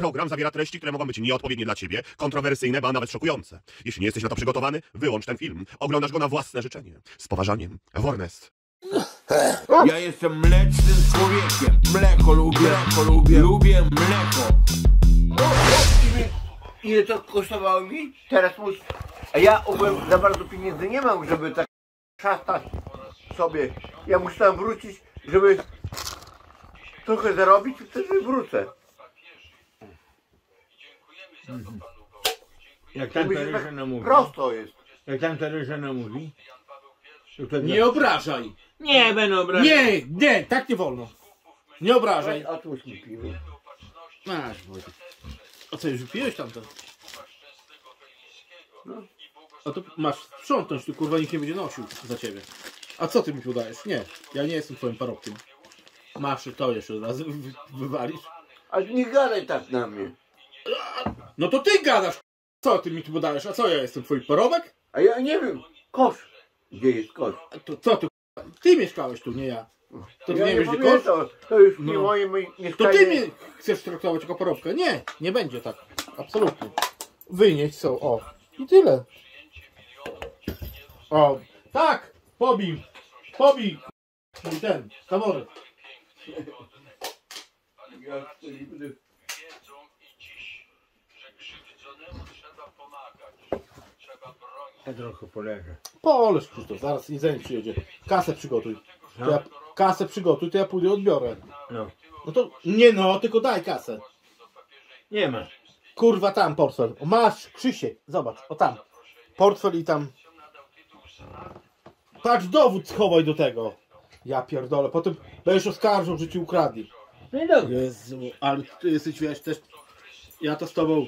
program zawiera treści, które mogą być nieodpowiednie dla ciebie, kontrowersyjne, ba nawet szokujące. Jeśli nie jesteś na to przygotowany, wyłącz ten film. Oglądasz go na własne życzenie. Z poważaniem. Warnest. Ja jestem mlecznym człowiekiem. Mleko lubię mleko. Ile to kosztowało mi? Teraz muszę... A ja ogółem za bardzo pieniędzy nie mam, żeby tak szastać sobie. Ja muszę tam wrócić, żeby trochę zarobić i wtedy wrócę. Jak tam Myślę, że Terezyna mówi. prosto jest. Jak tam Terezyna mówi. Nie obrażaj. Nie będę obrażał. Nie, tak nie wolno. Nie obrażaj. Otwórz mi piwo. Masz, Wojtek. A co, już wypiłeś tamto? No. A to masz sprzątnąć, tu kurwa nikt nie będzie nosił za ciebie. A co ty mi tu dajesz? Nie, ja nie jestem twoim parobkiem. Masz to jeszcze od razu wywalisz. Ale nie gadaj tak na mnie. No to ty gadasz. Co ty mi tu podajesz? A co, ja jestem twój parobek? A ja nie wiem. Kosz. Gdzie jest kosz? A to co ty? Ty mieszkałeś tu, nie ja. To ty Ja nie nie wiesz, gdzie kosz? pamiętam. To już nie No. moje To mieszkanie. ty mnie chcesz traktować jako parobkę. Nie, nie będzie tak. Absolutnie. Wynieść są, o. I tyle. O, tak! Pobij! I ten, taboret. Ja trochę poleżę. Poleż, Krzysztof, zaraz jedzenie przyjedzie. Kasę przygotuj. To ja, kasę przygotuj, to ja pójdę odbiorę. No. No to, nie no, tylko daj kasę. Nie ma. Kurwa tam portfel. O, masz, Krzysiek, zobacz, o tam. Portfel i tam. Patrz, dowód schowaj do tego. Ja pierdolę, potem będziesz oskarżał, że ci ukradli. No i dobrze. Jezu, ale ty jesteś, wiesz, też... Ja to z tobą...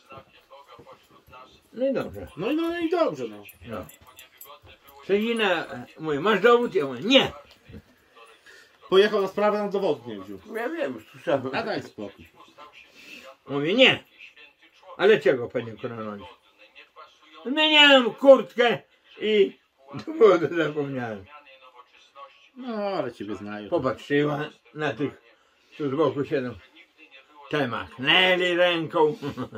No i dobrze. No i dobrze, no. No. Sędzina mówi, masz dowód? Ja mówię, nie. Pojechał na sprawę, na dowodu nie wziął. Ja wiem, słyszałem. A daj spokój. Mówię, nie. Ale czego, panie koronowi? Zmieniałem kurtkę i dowodu zapomniałem. No, ale ciebie znają. Popatrzyła na tych, tu z boku siedzą. Te machnęli ręką.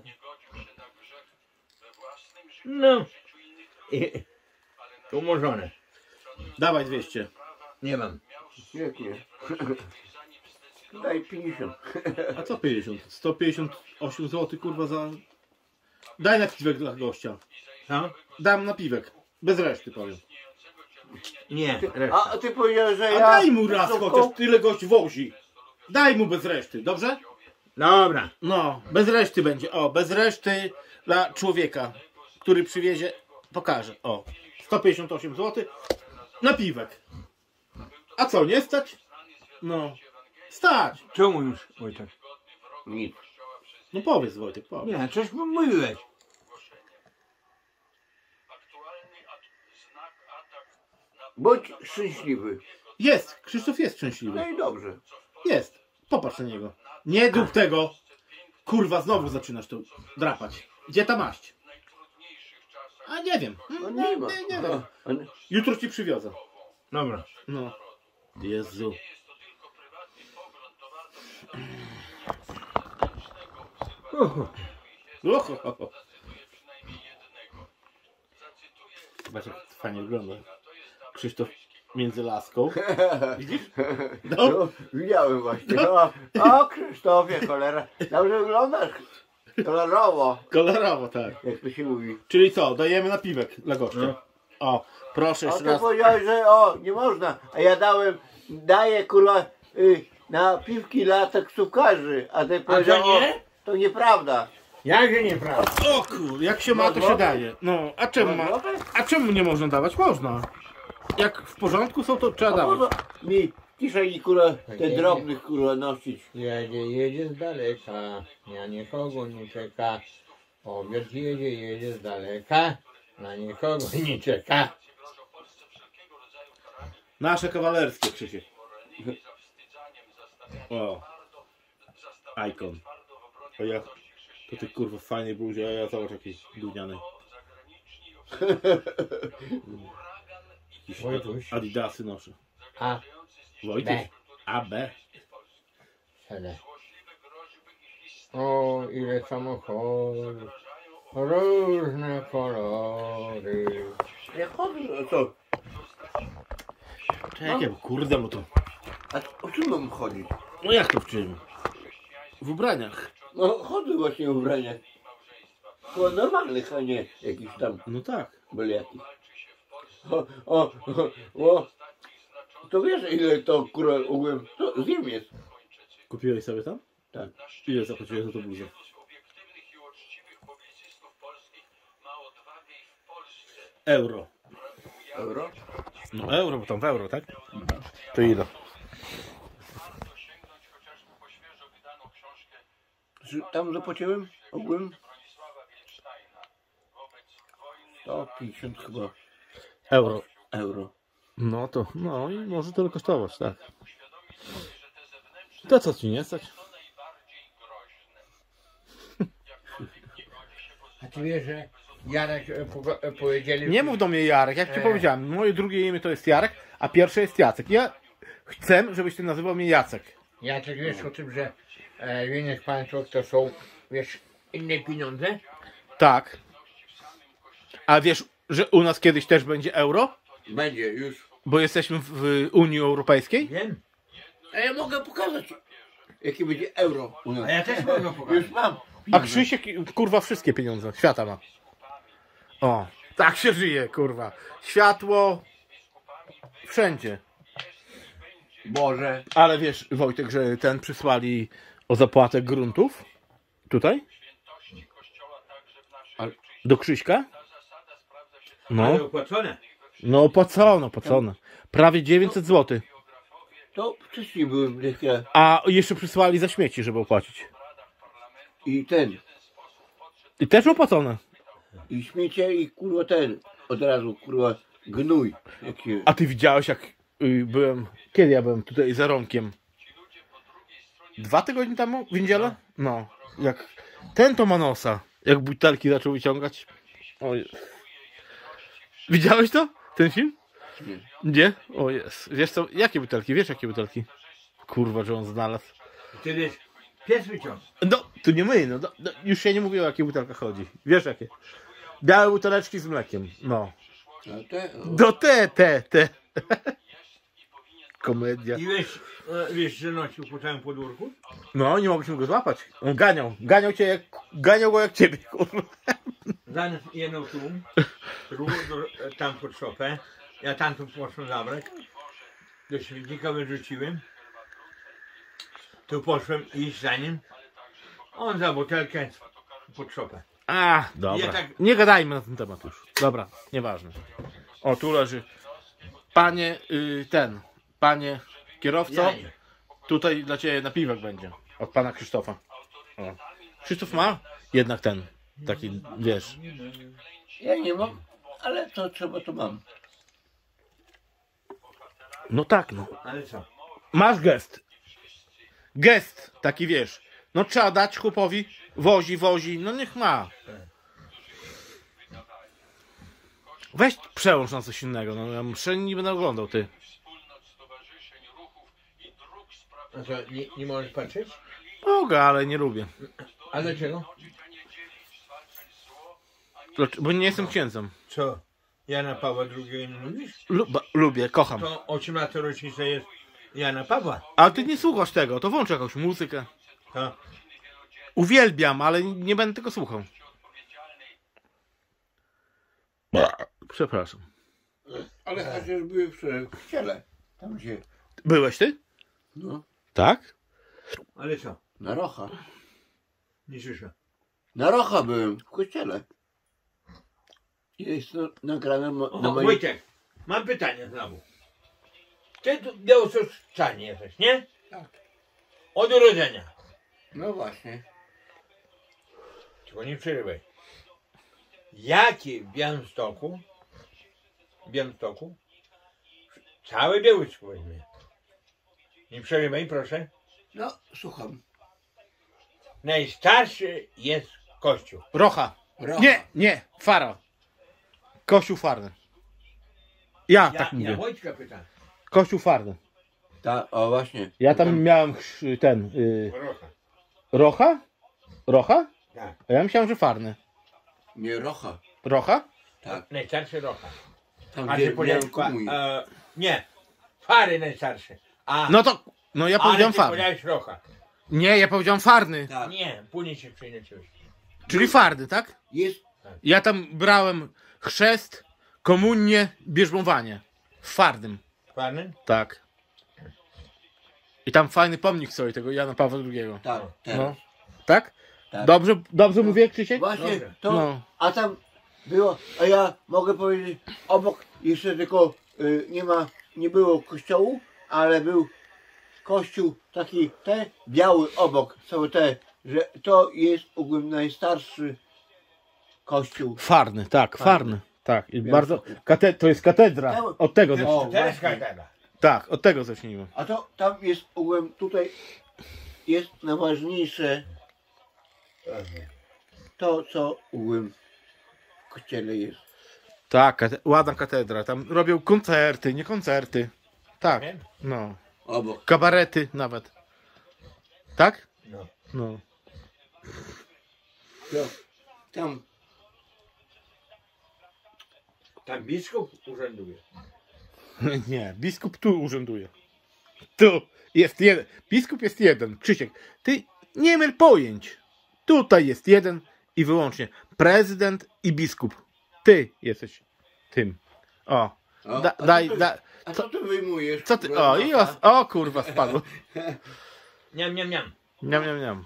No. I umorzone. Dawaj 200. Nie mam. Świetnie. Daj 50. A co 50? 158 zł, kurwa, za... Daj napiwek dla gościa. Co? Dam napiwek. Bez reszty, powiem. Nie, reszta. A ty powiedziałeś, że A ja... daj mu raz No, chociaż, tyle gość wozi. Daj mu bez reszty, dobrze? Dobra. No, bez reszty będzie. O, bez reszty dla człowieka, który przywiezie, pokażę. O, 158 zł. Napiwek. A co, nie stać? No, stać. Czemu już, Wojtek? Nic. No powiedz, Wojtek, powiedz. Nie, coś mówiłeś. Bądź szczęśliwy. Jest, Krzysztof jest szczęśliwy. No i dobrze. Jest. Popatrz na niego. Nie dób tego. Kurwa, znowu zaczynasz tu drapać. Gdzie ta maść? A nie wiem. No nie ma. Nie wiem. Jutro ci przywiozę. Dobra. No. Jezu. Oho. Zobacz, jak to fajnie wygląda. Krzysztof między laską. Widzisz? No. No, widziałem właśnie. O Krzysztofie, cholera. Dobrze wyglądasz. Kolorowo, Kolorowo, tak. jak to się mówi. Czyli co? Dajemy napiwek dla gościa. No. O, proszę A jeszcze ty raz. powiedziałeś, że nie można. A ja daję kurwa na piwki dla taksówkarzy. A ty powiedział, nie? to nieprawda. Jakże nieprawda? O kur, jak się ma, to się daje. No, a czemu nie można dawać? Można. Jak w porządku są, to trzeba A po dawać. co mi kieszeni kurwa te drobnych kurwa nosić? Jedzie z daleka, na nikogo nie czeka. Obiad jedzie z daleka, na nikogo nie czeka. Nasze kawalerskie, Krzysiek. O. Icon. O ja. To ty kurwa fajnie bluzie, a ja zobacz jakiej gównianej. Jakieś Wojtuś. Adidasy noszę. A, Wojtuś? B. A, B. CD. O, O, ile samochodów. Różne kolory. Nie chodzę, a co? Czekaj, kurde, bo to... A o czym mam chodzić? No jak to w czym? W ubraniach. No chodzę właśnie w ubraniach. Chyba normalnych, a nie jakiś tam No tak. byle jakich. O. To wiesz ile to kurwa ogółem? To zjem jest. Kupiłeś sobie tam? Tak. Ile zapłaciłeś za to bluzę? Euro. Euro? No euro, bo tam w euro, tak? To ile? Czy tam zapłaciłem ogółem? 150 chyba Euro. euro. No to, no i może tyle kosztować, tak. To co ci nie stać? A ty wiesz, że Jarek powiedzieli... Nie mów do mnie Jarek, jak ci powiedziałem, moje drugie imię to jest Jarek, a pierwsze jest Jacek. Ja chcę, żebyś ty nazywał mnie Jacek. Jacek, wiesz o tym, że w innych państwach to są, wiesz, inne pieniądze? Tak. A wiesz, że u nas kiedyś też będzie euro? Będzie już. Bo jesteśmy w Unii Europejskiej? Wiem. A ja mogę pokazać jakie będzie euro u nas. A ja też mogę pokazać. Już mam. A Krzysiek, kurwa, wszystkie pieniądze świata ma. O, tak się żyje, kurwa. Światło wszędzie. Boże. Ale wiesz, Wojtek, że ten przysłali o zapłatę gruntów tutaj? Do Krzyśka? No, Ale opłacone. no opłacone. Prawie 900 zł. To wcześniej byłem lekkie A jeszcze przysłali za śmieci, żeby opłacić. i ten. I też opłacone. I śmiecie i kurwa ten. Od razu kurwa gnój. Jaki... A ty widziałeś jak byłem, kiedy ja byłem tutaj za Romkiem? 2 tygodnie temu? W niedzielę? No. Jak ten to ma nosa. Jak butelki zaczął wyciągać. Oj. Widziałeś to? Ten film? Nie. Gdzie? O jest. Wiesz co? Jakie butelki? Wiesz jakie butelki? Kurwa, że on znalazł. Ty wiesz, pies wyciąg. No, tu nie my, no, już się nie mówiło o jakie butelkach chodzi. Wiesz jakie? Białe buteleczki z mlekiem. No. A te, Do te. Komedia. I wiesz, że nosił po całym podwórku? No, nie mogliśmy go złapać. On ganiał cię jak, ganiał go jak ciebie, kurwa. Zamiast jedną tu, drugą tam pod szopę. Ja tam tu poszłem zabrać. Do śmietnika wyrzuciłem. Tu poszłem iść za nim. On za butelkę pod szopę. A, dobra. Ja tak- Nie gadajmy na ten temat już. Dobra, nieważne. O, tu leży. Panie, panie kierowco, Ja nie. tutaj dla ciebie napiwek będzie. Od pana Krzysztofa. O. Krzysztof ma jednak ten, taki, wiesz. ja nie mam, ale to trzeba to mam. No tak, no. Ale co? Masz gest. Gest, taki wiesz. No trzeba dać chłopowi, wozi, no niech ma. Weź przełącz na coś innego, no ja muszę, nie będę oglądał, ty. A co, nie możesz patrzeć? Mogę, ale nie lubię. A dlaczego? Bo nie jestem księdzem. Co? Jana Pawła II nie lubisz? Lubię, kocham. To 18 rocznica jest Jana Pawła. Ale ty nie słuchasz tego, to włącz jakąś muzykę. To Uwielbiam, ale nie będę tego słuchał. Przepraszam. Ale chociaż były w kościele. Tam gdzie. Byłeś ty? No. Tak? ale co? Na Rocha. Nie słyszę. Na Rocha byłem w kościele. Jest to nagrane na moim... Wojtek, mam pytanie znowu. Ty tu białostoczanie jesteś, nie? Tak. Od urodzenia. No właśnie. Tylko nie przerywaj. Jakie w Białymstoku, całe Białysku weźmie. Nie przerywaj, proszę. No, słucham. Najstarszy jest kościół. Rocha. Rocha. Nie, Fara. Kościół Farny. Ja tak Ja mówię. Wojtka pytam. Kościół Farny. O właśnie. Ja tam miałem ten... Rocha. Rocha? Rocha? Tak. A ja myślałem, że Farny. Nie, Rocha. Rocha? Tak. Najstarszy Rocha. Tam A gdzie ty powiedziałeś, miałem komunię. nie, Fary najstarszy. A, No ja ale powiedziałem ty Farny. powiedziałeś Rocha. Nie, ja powiedziałem Farny. Tak. Nie, później się przeinęciłeś. Czyli Farny, tak? Jest. Ja tam brałem chrzest, komunię, bierzmowanie. W Farnym. Farny? Tak. I tam fajny pomnik stoi tego Jana Pawła II. Tak, No. teraz. Tak? Tak. Dobrze mówię, Krzysiek? Właśnie Dobrze. to, No. a tam było, a ja mogę powiedzieć, obok jeszcze tylko nie było kościołu, ale był kościół taki biały obok, cały że to jest ogólnie najstarszy kościół. Farny, tak, Farny. Tak, i bardzo. To jest katedra. Od tego O, zacznijmy. Teraz właśnie. katedra. Tak, od tego zacznijmy. A to tam jest ogólnie, tutaj jest najważniejsze to, co ogólnie w kościele jest. Tak, ładna katedra. Tam robią koncerty, nie koncerty. Tak, Wiem. no. Obok. Kabarety nawet. Tak? No. No. To, tam Tam biskup urzęduje. Nie, biskup tu urzęduje. Tu jest jeden. Biskup jest jeden. Krzysiek, ty nie myl pojęć. Tutaj jest jeden i wyłącznie prezydent i biskup. Ty jesteś tym. O. A co ty wyjmujesz? Co ty? kurwa, O, i nosa? o kurwa spadło. Niam, niam, niam. Niam.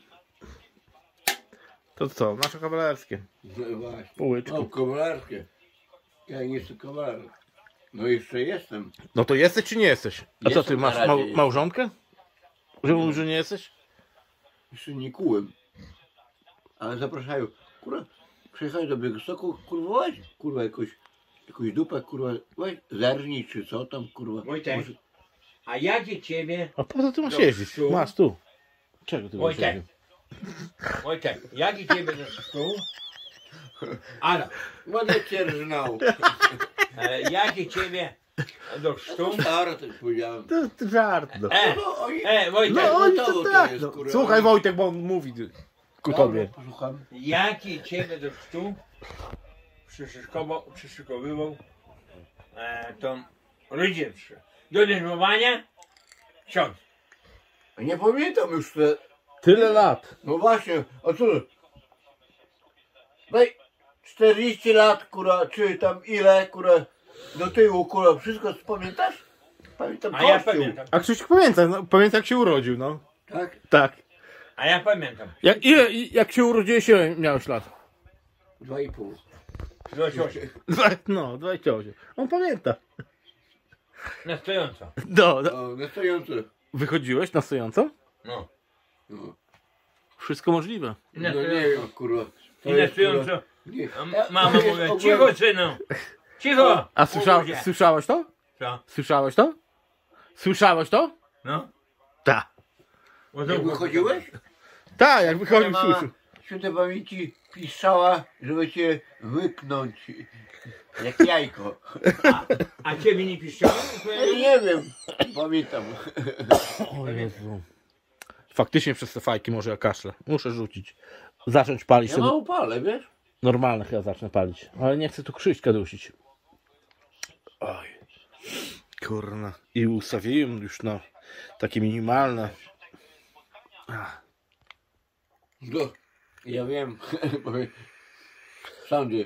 To co? Nasze kawalerskie. No właśnie. Półeczku. O, kowalarskie. Ja nie jestem kawaler. No jeszcze jestem. No to jesteś czy nie jesteś? A co Jestem ty na masz razie, jestem. małżonkę? Że mówisz, że nie jesteś? Jeszcze nie kułem. Ale zapraszają. Kurwa, przyjechać do Białegostoku, kurwa weź. Kurwa jakąś dupę, kurwa weź. Zerżnij czy co tam, kurwa. Wojtek. Może- A jakie ciebie, A po co ty masz Do jeździć? pszczół. Masz tu. Czego ty masz Wojtek. jeździć? Wojtek, jakie ciebie do stół? Ale, Ładnie cię rżnął. jakie ciebie do stół? Stara też powiedziałem. To żart. No. No, oni... Wojtek, No oni to to to tak. jest, No. kurwa. Słuchaj Wojtek, bo on mówi ku tobie. Dobra, posłucham. jaki ciebie do stół przyszykowywał tą rodzinę? Do denerwowania ksiądz. Nie pamiętam już te... Tyle lat. No właśnie, a co? Daj 40 lat, kurwa, czy tam ile, kurwa, do tyłu, kurwa, wszystko pamiętasz? Pamiętam A ja kościół. pamiętam. A Krzysiek pamięta, no, pamięta jak się urodził, no. Tak? Tak. A ja pamiętam. Jak się urodziłeś, ile miałeś lat? 2,5. 28. No, 28. On pamięta. Na stojąco. No, O, na stojąco. wychodziłeś na stojąco? No. No. Wszystko możliwe. I na No nie stojąco. wiem, kurwa. To I na jest, kurwa, stojąco. nie. Mama To jest mówi, ogólnie- cicho synu. Cicho. A Ubudzie. słyszałeś to? Co? Słyszałeś to? Słyszałeś to? No. Tak. Bo to Jak wychodziłeś? Tak, jak Moja wychodził, mama słyszał. świętej pamięci piszczała, żeby cię wyknąć jak jajko. A ciebie nie piszczałem? Ja nie wiem, pamiętam. O Jezu. Faktycznie przez te fajki może ja kaszlę. Muszę rzucić. Zacząć palić. Ja Sobie. mało palę, wiesz? Normalne chyba zacznę palić. Ale nie chcę tu Krzyśka dusić. Oj. Kurna. I ustawiłem już na takie minimalne. Ach. No, ja wiem. W sądzie.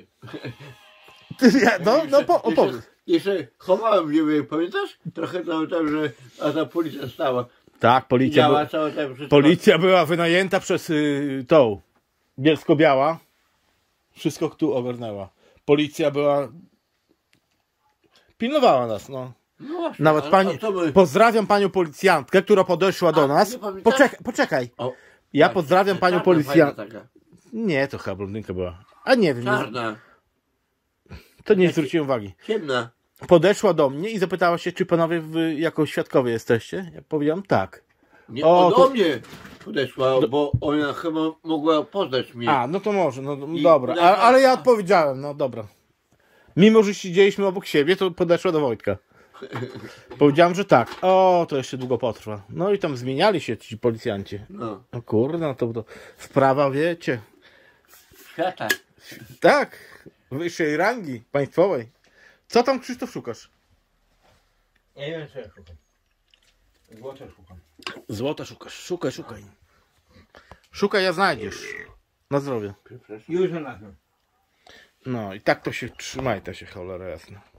Opowiedz. Jeszcze chowałem ziemię, pamiętasz? Trochę tam, że a ta policja stała. Tak, Działa całe tam wszystko. policja była wynajęta przez tą Bielsko-Biała. Wszystko tu ogarnęła. Policja była... Pilnowała nas, no. No właśnie, Nawet pani... a co my... Pozdrawiam panią policjantkę, która podeszła do A, nas. nie pamiętasz? Poczekaj. O, Ja tak, pozdrawiam panią czarna policjantkę. fajna taka. Nie, to chyba blondynka była. A nie wiem, nie, Czarna, to nie zwróciłem uwagi. ciemna. Podeszła do mnie i zapytała się, czy panowie wy jako świadkowie jesteście. Ja powiedziałem tak. Nie, O, do to- mnie podeszła, bo ona chyba mogła poznać mnie. A, no to może, no I dobra. podeszła- Ale ja odpowiedziałem, no dobra. Mimo, że siedzieliśmy obok siebie, to podeszła do Wojtka. Powiedziałem, że tak. O, to jeszcze długo potrwa. No i tam zmieniali się ci policjanci. No. No kurde, no to sprawa, wiecie. Świata. Tak, wyższej rangi państwowej. Co tam, Krzysztof, szukasz? Ja nie wiem co ja szukam. Złota szukam. Złota szukasz. Szukaj, szukaj. Szukaj, a znajdziesz. Na zdrowie. Już znalazłem. No i tak to się trzymaj, to się cholera jasna.